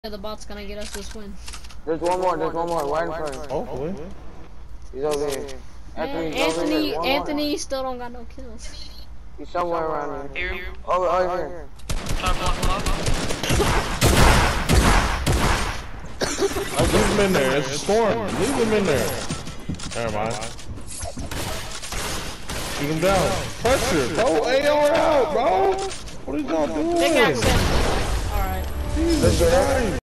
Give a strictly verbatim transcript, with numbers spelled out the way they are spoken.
The bot's gonna get us this win. There's one more, there's one more, right in front of him. Hopefully. He's over here. Man, Anthony, Anthony still don't got no kills. He's somewhere around here. Here. Oh, oh, here. Leave him in there, it's a storm. Leave him in there. Never mind. Shoot him down. Pressure, throw A R out, bro. What are y'all doing? Big accent. Alright. Jesus Christ.